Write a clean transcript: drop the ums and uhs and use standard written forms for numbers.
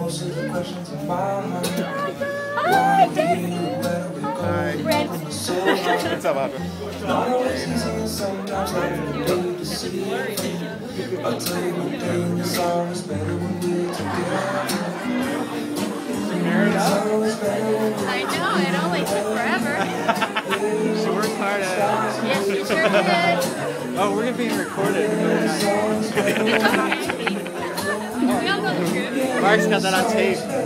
Most of the questions in my heart. Hi, David. Red. What's up, Audra? Not always easy and sometimes not good to see. I'll tell you one thing, this song is better when we're together. I know, it only took forever. She worked hard at it. Yes, you sure did. Oh, we're being recorded. It's okay. We all go to the group. Mark's got that on tape.